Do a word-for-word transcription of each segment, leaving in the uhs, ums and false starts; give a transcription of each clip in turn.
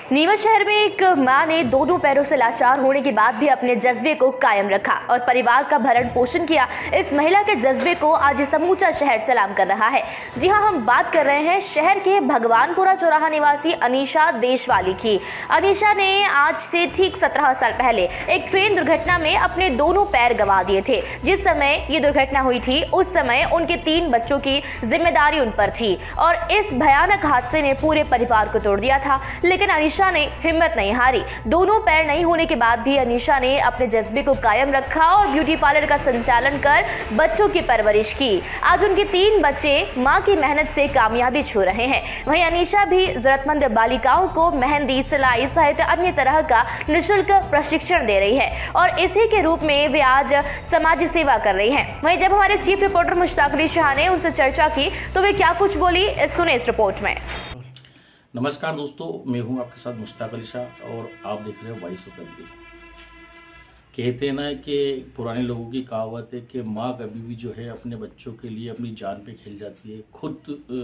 नीमच शहर में एक मां ने दोनों पैरों से लाचार होने के बाद भी अपने जज्बे को कायम रखा और परिवार का भरण पोषण किया। इस महिला के जज्बे को आज समूचा शहर सलाम कर रहा है। जी हां, हम बात कर रहे हैं शहर के भगवानपुरा चौराहा निवासी अनीशा देशवाली की। अनीशा ने आज से ठीक सत्रह साल पहले एक ट्रेन दुर्घटना में अपने दोनों पैर गंवा दिए थे। जिस समय ये दुर्घटना हुई थी उस समय उनके तीन बच्चों की जिम्मेदारी उन पर थी और इस भयानक हादसे ने पूरे परिवार को तोड़ दिया था। लेकिन अनीशा ने हिम्मत नहीं हारी। दोनों पैर नहीं होने के बाद भी अनीशा ने अपने जज्बे को कायम रखा और ब्यूटी पार्लर का संचालन कर बच्चों की परवरिश की। आज उनके तीन बच्चे मां की मेहनत से कामयाबी छू रहे हैं। वहीं अनीशा भी जरूरतमंद बालिकाओं को मेहंदी, सिलाई सहित अन्य तरह का निःशुल्क प्रशिक्षण दे रही है और इसी के रूप में वे आज समाज सेवा कर रही है। वहीं जब हमारे चीफ रिपोर्टर मुश्ताक अली शाह ने उनसे चर्चा की तो वे क्या कुछ बोली, सुने इस रिपोर्ट में। नमस्कार दोस्तों, मैं हूं आपके साथ मुश्ताक अली शाह और आप देख रहे हो वॉइस ऑफ एमपी। कहते हैं ना कि पुराने लोगों की कहावत है कि माँ कभी भी जो है अपने बच्चों के लिए अपनी जान पे खेल जाती है। खुद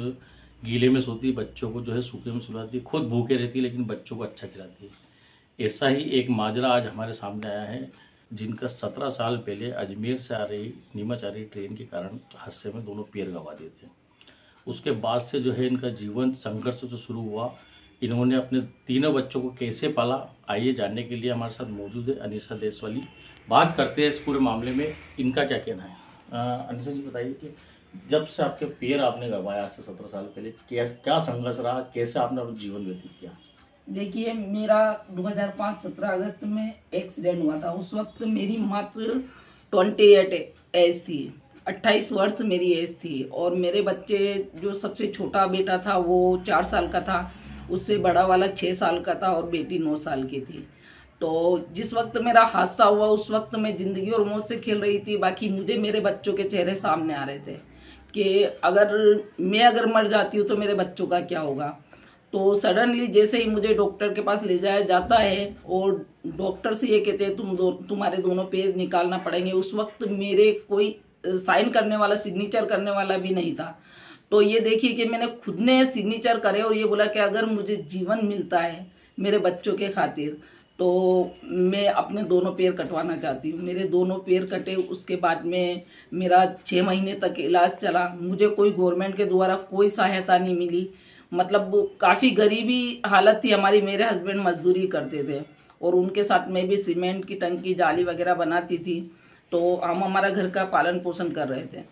गीले में सोती है, बच्चों को जो है सूखे में सुलाती है, खुद भूखे रहती है लेकिन बच्चों को अच्छा खिलाती है। ऐसा ही एक माजरा आज हमारे सामने आया है, जिनका सत्रह साल पहले अजमेर से आ रही नीमच आ रही ट्रेन के कारण हादसे में दोनों पैर गंवा दिए थे। उसके बाद से जो है इनका जीवन संघर्ष तो शुरू हुआ। इन्होंने अपने तीनों बच्चों को कैसे पाला, आइए जानने के लिए हमारे साथ मौजूद है अनीशा देशवाली। बात करते हैं इस पूरे मामले में, इनका क्या कहना है। अनीशा जी बताइए कि जब से आपके पैर आपने गंवाया आज से सत्रह साल पहले, क्या क्या संघर्ष रहा, कैसे आपने अपना जीवन व्यतीत किया। देखिए, मेरा दो हज़ार पाँच सत्रह अगस्त में एक्सीडेंट हुआ था। उस वक्त मेरी मात्र ट्वेंटी एट एज थी, अट्ठाईस वर्ष मेरी एज थी और मेरे बच्चे, जो सबसे छोटा बेटा था वो चार साल का था, उससे बड़ा वाला छः साल का था और बेटी नौ साल की थी। तो जिस वक्त मेरा हादसा हुआ उस वक्त मैं जिंदगी और मौत से खेल रही थी। बाकी मुझे मेरे बच्चों के चेहरे सामने आ रहे थे कि अगर मैं अगर मर जाती हूँ तो मेरे बच्चों का क्या होगा। तो सडनली जैसे ही मुझे डॉक्टर के पास ले जाया जाता है और डॉक्टर से ये कहते हैं तुम दो तुम्हारे दोनों पैर निकालना पड़ेंगे, उस वक्त मेरे कोई साइन करने वाला, सिग्नेचर करने वाला भी नहीं था। तो ये देखिए कि मैंने खुद ने सिग्नेचर करे और ये बोला कि अगर मुझे जीवन मिलता है मेरे बच्चों के खातिर तो मैं अपने दोनों पैर कटवाना चाहती हूँ। मेरे दोनों पैर कटे, उसके बाद में मेरा छः महीने तक इलाज चला। मुझे कोई गवर्नमेंट के द्वारा कोई सहायता नहीं मिली। मतलब काफ़ी गरीबी हालत थी हमारी। मेरे हस्बैंड मजदूरी करते थे और उनके साथ में भी सीमेंट की टंकी, जाली वगैरह बनाती थी। तो हम हमारा घर का पालन पोषण कर रहे थे।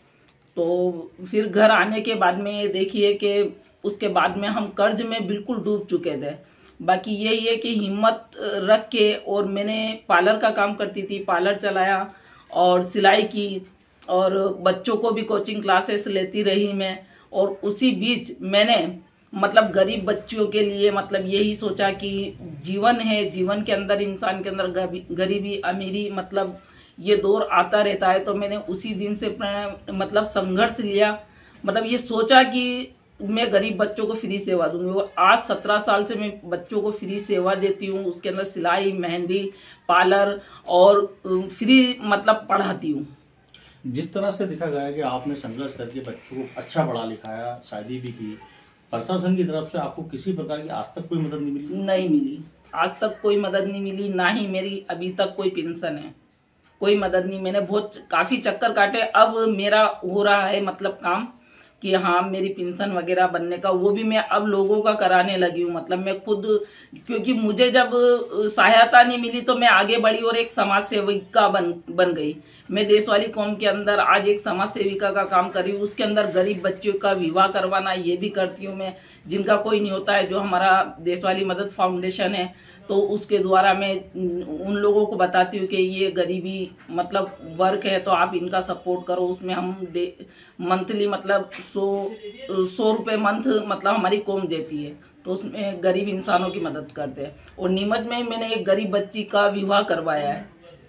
तो फिर घर आने के बाद में देखिए कि उसके बाद में हम कर्ज में बिल्कुल डूब चुके थे। बाकी यही है कि हिम्मत रख के, और मैंने पार्लर का काम करती थी, पार्लर चलाया और सिलाई की और बच्चों को भी कोचिंग क्लासेस लेती रही मैं। और उसी बीच मैंने मतलब गरीब बच्चियों के लिए मतलब यही सोचा कि जीवन है, जीवन के अंदर इंसान के अंदर गरीबी अमीरी मतलब ये दौर आता रहता है। तो मैंने उसी दिन से मतलब संघर्ष लिया, मतलब ये सोचा कि मैं गरीब बच्चों को फ्री सेवा दूंगी। आज सत्रह साल से मैं बच्चों को फ्री सेवा देती हूँ। उसके अंदर सिलाई, मेहंदी, पार्लर और फ्री मतलब पढ़ाती हूँ। जिस तरह से देखा गया कि आपने संघर्ष करके बच्चों को अच्छा पढ़ा लिखाया, शादी भी की, प्रशासन की तरफ से आपको किसी प्रकार की आज तक कोई मदद नहीं मिली? नहीं मिली, आज तक कोई मदद नहीं मिली। ना ही मेरी अभी तक कोई पेंशन है, कोई मदद नहीं। मैंने बहुत काफ़ी चक्कर काटे। अब मेरा हो रहा है मतलब काम कि हाँ मेरी पेंशन वगैरह बनने का, वो भी मैं अब लोगों का कराने लगी हूँ। मतलब मैं खुद, क्योंकि मुझे जब सहायता नहीं मिली तो मैं आगे बढ़ी और एक समाज सेविका बन बन गई। मैं देशवाली कौम के अंदर आज एक समाज सेविका का काम कर रही हूँ। उसके अंदर गरीब बच्चों का विवाह करवाना ये भी करती हूँ मैं, जिनका कोई नहीं होता है। जो हमारा देशवाली मदद फाउंडेशन है तो उसके द्वारा मैं उन लोगों को बताती हूँ कि ये गरीबी मतलब वर्क है तो आप इनका सपोर्ट करो। उसमें हम दे मंथली मतलब सौ सौ रुपये मंथ मतलब हमारी कौम देती है, तो उसमें गरीब इंसानों की मदद करते हैं। और नीमच में मैंने एक गरीब बच्ची का विवाह करवाया है।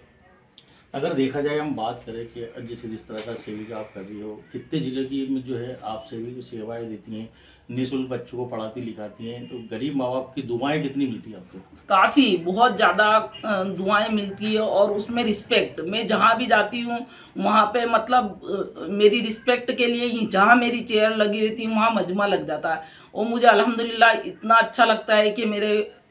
अगर देखा जाए, हम बात करें कि जिस जिस तरह का सेविका आप कर रही हो, कितने जिले की में जो है आप सेवी सेवाएं देती हैं, निःशुल्क बच्चों को पढ़ाती लिखाती हैं, तो गरीब माँ बाप की दुआएं कितनी मिलती है आपको? काफ़ी, बहुत ज़्यादा दुआएं मिलती है। और उसमें रिस्पेक्ट, मैं जहाँ भी जाती हूँ वहाँ पे मतलब मेरी रिस्पेक्ट के लिए जहाँ मेरी चेयर लगी रहती है वहाँ मजमा लग जाता है। और मुझे अल्हम्दुलिल्लाह इतना अच्छा लगता है कि मेरे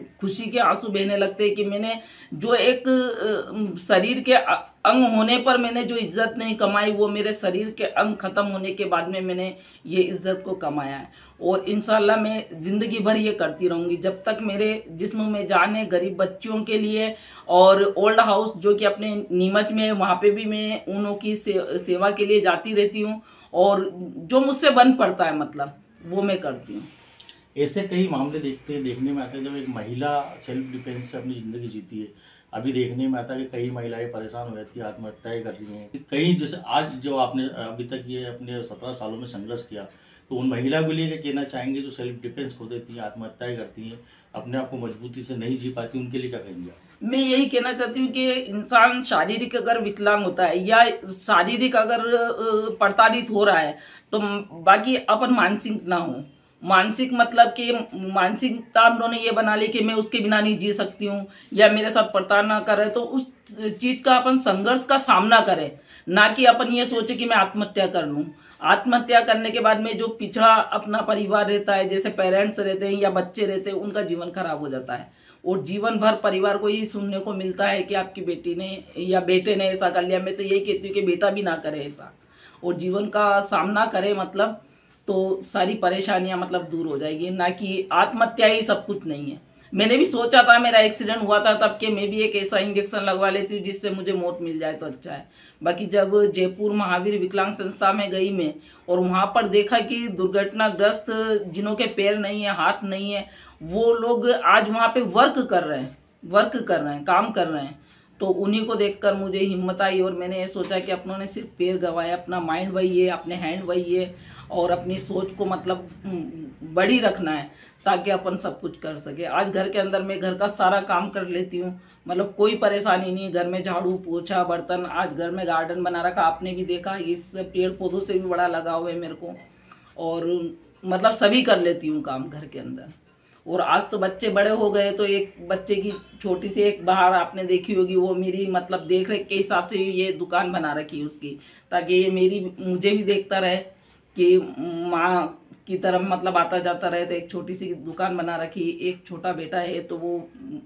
खुशी के आंसू बहने लगते हैं कि मैंने जो एक अ, शरीर के अ- अंग होने पर मैंने जो इज्जत नहीं कमाई, वो मेरे शरीर के अंग खत्म होने के बाद में मैंने ये इज्जत को कमाया है। और इंशाल्लाह मैं जिंदगी भर ये करती रहूंगी जब तक मेरे जिस्म में जान है। गरीब बच्चियों के लिए और ओल्ड हाउस जो कि अपने नीमच में है, वहां पे भी मैं उनों की से, सेवा के लिए जाती रहती हूँ और जो मुझसे बन पड़ता है मतलब वो मैं करती हूँ। ऐसे कई मामले देखते देखने में आते हैं जब एक महिला सेल्फ डिफेंस से अपनी ज़िंदगी जीती है। अभी देखने में आता है कि कई महिलाएं परेशान हो जाती है, आत्महत्याएं कर रही हैं। कई जैसे आज जो आपने अभी तक ये अपने सत्रह सालों में संघर्ष किया, तो उन महिलाओं के लिए क्या कहना चाहेंगे जो सेल्फ डिफेंस खो देती हैं, आत्महत्याएं करती हैं, अपने आप को मजबूती से नहीं जी पाती, उनके लिए क्या कहेंगे? मैं यही कहना चाहती हूँ कि इंसान शारीरिक अगर विकलांग होता है या शारीरिक अगर अ, प्रताड़ित हो रहा है तो बाकी अपन मानसिक ना हो। मानसिक मतलब कि मानसिकता हम लोगों ने ये बना ली कि मैं उसके बिना नहीं जी सकती हूँ या मेरे साथ प्रताड़ना करे, तो उस चीज का अपन संघर्ष का सामना करें, ना कि अपन ये सोचे कि मैं आत्महत्या कर लूं। आत्महत्या करने के बाद में जो पिछड़ा अपना परिवार रहता है, जैसे पेरेंट्स रहते हैं या बच्चे रहते हैं, उनका जीवन खराब हो जाता है और जीवन भर परिवार को ही सुनने को मिलता है कि आपकी बेटी ने या बेटे ने ऐसा कर लिया। मैं तो यही कहती हूँ कि बेटा भी ना करे ऐसा और जीवन का सामना करे, मतलब तो सारी परेशानियां मतलब दूर हो जाएगी, ना कि आत्महत्या ही सब कुछ नहीं है। मैंने भी सोचा था, मेरा एक्सीडेंट हुआ था तब के मैं भी एक ऐसा इंजेक्शन लगवा लेती हूँ जिससे मुझे मौत मिल जाए तो अच्छा है। बाकी जब जयपुर महावीर विकलांग संस्था में गई मैं और वहां पर देखा कि दुर्घटनाग्रस्त जिन्हों के पैर नहीं है, हाथ नहीं है, वो लोग आज वहां पे वर्क कर रहे हैं वर्क कर रहे हैं काम कर रहे हैं, तो उन्हीं को देखकर मुझे हिम्मत आई और मैंने ये सोचा कि अपनों ने सिर्फ पैर गंवाया, अपना माइंड वही है, अपने हैंड वही है और अपनी सोच को मतलब बड़ी रखना है ताकि अपन सब कुछ कर सके। आज घर के अंदर मैं घर का सारा काम कर लेती हूँ, मतलब कोई परेशानी नहीं। घर में झाड़ू पोछा बर्तन, आज घर में गार्डन बना रखा, आपने भी देखा, इस पेड़ पौधों से भी बड़ा लगाव है मेरे को और मतलब सभी कर लेती हूँ काम घर के अंदर। और आज तो बच्चे बड़े हो गए तो एक बच्चे की छोटी सी एक बाहर आपने देखी होगी, वो मेरी मतलब देख रेख के हिसाब से ये दुकान बना रखी है उसकी, ताकि ये मेरी मुझे भी देखता रहे कि माँ की तरफ मतलब आता जाता रहे। तो एक छोटी सी दुकान बना रखी, एक छोटा बेटा है तो वो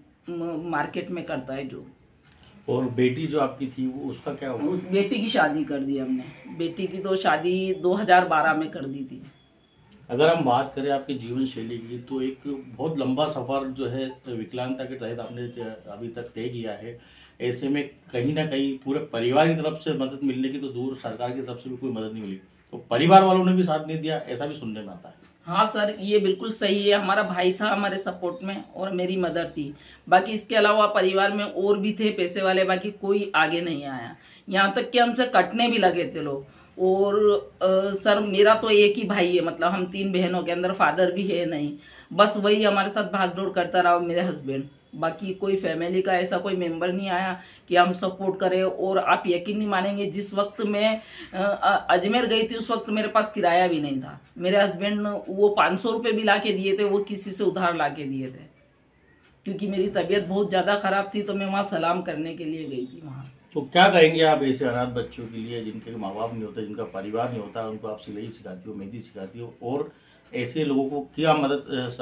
मार्केट में करता है जो। और बेटी जो आपकी थी वो उसका क्या हुआ? उस बेटी की शादी कर दी हमने। बेटी की तो शादी दो हज़ार बारह में कर दी थी। अगर हम बात करें आपके जीवन शैली की, तो एक बहुत लंबा सफर जो है विकलांगता के तहत आपने अभी तक तय किया है। ऐसे में कहीं ना कहीं पूरे परिवार की तरफ से मदद मिलने की तो दूर, सरकार की तरफ से भी कोई मदद नहीं मिली, तो परिवार वालों ने भी साथ नहीं दिया, ऐसा भी सुनने में आता है। हाँ सर, ये बिल्कुल सही है। हमारा भाई था हमारे सपोर्ट में और मेरी मदर थी, बाकी इसके अलावा परिवार में और भी थे पैसे वाले, बाकी कोई आगे नहीं आया। यहाँ तक कि हमसे कटने भी लगे थे लोग। और आ, सर मेरा तो एक ही भाई है, मतलब हम तीन बहनों के अंदर फादर भी है नहीं, बस वही हमारे साथ भागदौड़ करता रहा मेरे हस्बैंड। बाकी कोई फैमिली का ऐसा कोई मेंबर नहीं आया कि हम सपोर्ट करें। और आप यकीन नहीं मानेंगे, जिस वक्त मैं अजमेर गई थी उस वक्त मेरे पास किराया भी नहीं था। मेरे हस्बैंड वो पाँच सौ रुपये भी ला के दिए थे, वो किसी से उधार ला के दिए थे, क्योंकि मेरी तबीयत बहुत ज़्यादा खराब थी। तो मैं वहाँ सलाम करने के लिए गई थी वहाँ। तो क्या कहेंगे आप ऐसे अनाथ बच्चों के लिए जिनके माँ बाप नहीं होते, जिनका परिवार नहीं होता, उनको आप सिलाई सिखाती हो, मेहंदी सिखाती हो, और ऐसे लोगों को क्या मदद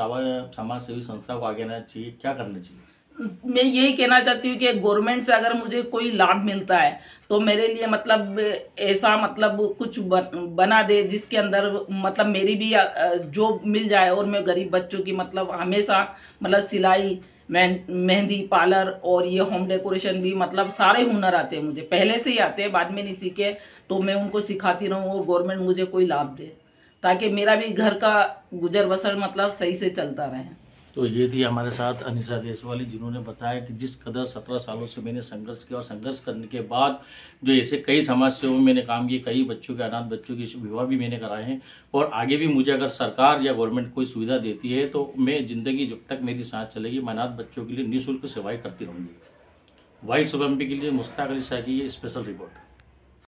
समाज सेवी संस्था को आगे आना चाहिए, क्या करना चाहिए? मैं यही कहना चाहती हूँ कि गवर्नमेंट से अगर मुझे कोई लाभ मिलता है तो मेरे लिए मतलब ऐसा मतलब कुछ बना दे जिसके अंदर मतलब मेरी भी जॉब मिल जाए और मैं गरीब बच्चों की मतलब हमेशा मतलब सिलाई, मेहंदी, पार्लर और ये होम डेकोरेशन भी, मतलब सारे हुनर आते हैं मुझे, पहले से ही आते हैं, बाद में नहीं सीखे, तो मैं उनको सिखाती रहूँ और गवर्नमेंट मुझे कोई लाभ दे ताकि मेरा भी घर का गुजर बसर मतलब सही से चलता रहे। तो ये थी हमारे साथ अनिशा देशवाली, जिन्होंने बताया कि जिस कदर सत्रह सालों से मैंने संघर्ष किया और संघर्ष करने के बाद जो ऐसे कई समाज सेवाओं में मैंने काम किए, कई बच्चों के, अनाथ बच्चों की विवाह भी मैंने कराए हैं, और आगे भी मुझे अगर सरकार या गवर्नमेंट कोई सुविधा देती है तो मैं जिंदगी जब तक मेरी सांस चलेगी मैं अनाथ बच्चों के लिए निःशुल्क सेवाएं करती रहूँगी। वॉइस ऑफ एमपी के लिए मुश्ताक अली शाह की ये स्पेशल रिपोर्ट।